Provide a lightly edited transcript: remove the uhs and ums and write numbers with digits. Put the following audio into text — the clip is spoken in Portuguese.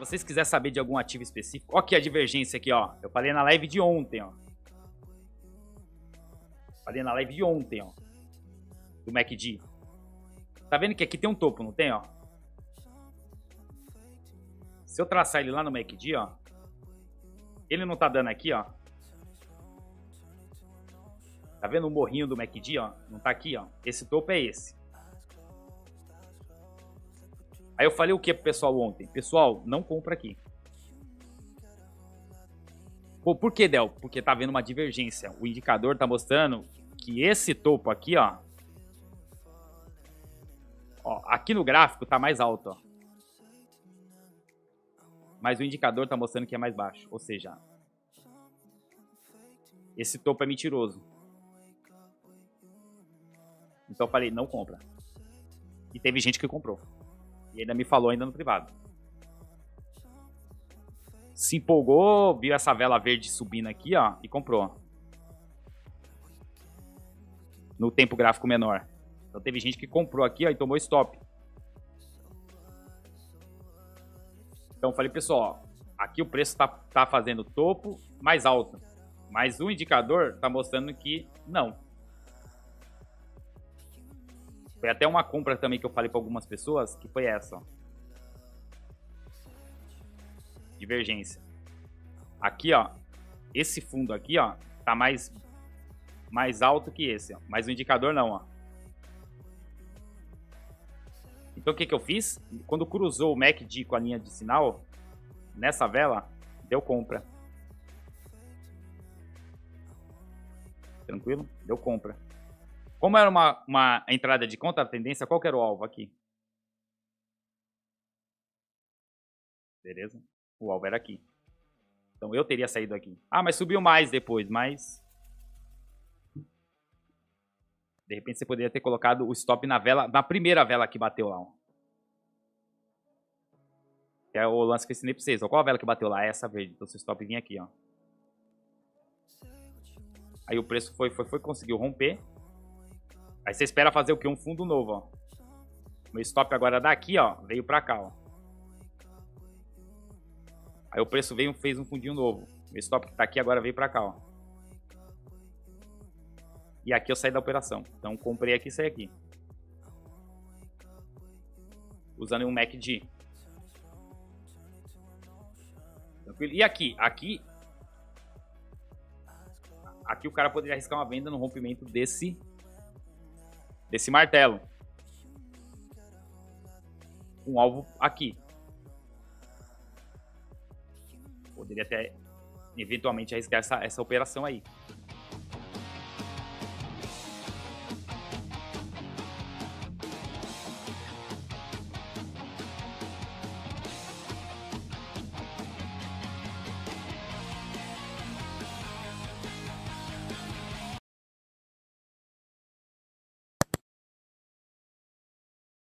vocês quiserem saber de algum ativo específico, ó aqui a divergência aqui, ó. Eu falei na live de ontem, ó. Falei na live de ontem, ó. Do MACD. Tá vendo que aqui tem um topo, não tem, ó? Se eu traçar ele lá no MACD, ó. Ele não tá dando aqui, ó. Tá vendo o morrinho do MACD, ó? Não tá aqui, ó. Esse topo é esse. Aí eu falei o que pro pessoal ontem? Pessoal, não compra aqui. Pô, por que, Del? Porque tá vendo uma divergência. O indicador tá mostrando que esse topo aqui, ó. Ó, aqui no gráfico tá mais alto, ó. Mas o indicador tá mostrando que é mais baixo. Ou seja, esse topo é mentiroso. Então eu falei, não compra. E teve gente que comprou. E ainda me falou ainda no privado. Se empolgou, viu essa vela verde subindo aqui, ó, e comprou. No tempo gráfico menor. Então teve gente que comprou aqui, ó, e tomou stop. Então eu falei, pessoal, ó, aqui o preço tá fazendo topo mais alto. Mas o indicador tá mostrando que não. Foi até uma compra também que eu falei para algumas pessoas, que foi essa, ó. Divergência. Aqui, ó, esse fundo aqui, ó, tá mais alto que esse, ó. Mas o indicador não, ó. Então o que que eu fiz? Quando cruzou o MACD com a linha de sinal, nessa vela, deu compra. Tranquilo? Deu compra. Como era uma entrada de contra-tendência, qual que era o alvo aqui? Beleza? O alvo era aqui. Então eu teria saído aqui. Ah, mas subiu mais depois, mas... De repente você poderia ter colocado o stop na vela, na primeira vela que bateu lá, ó. Que é o lance que eu ensinei pra vocês. Ó. Qual a vela que bateu lá? É essa verde. Então seu stop vinha aqui, ó. Aí o preço foi, conseguiu romper. Aí você espera fazer o quê? Um fundo novo, ó. Meu stop agora daqui, ó, veio pra cá, ó. Aí o preço veio, fez um fundinho novo. Meu stop que tá aqui agora veio pra cá, ó. E aqui eu saí da operação. Então comprei aqui e saí aqui. Usando um MACD. Tranquilo? E aqui? Aqui o cara poderia arriscar uma venda no rompimento desse martelo. Um alvo aqui. Poderia até eventualmente arriscar essa operação aí.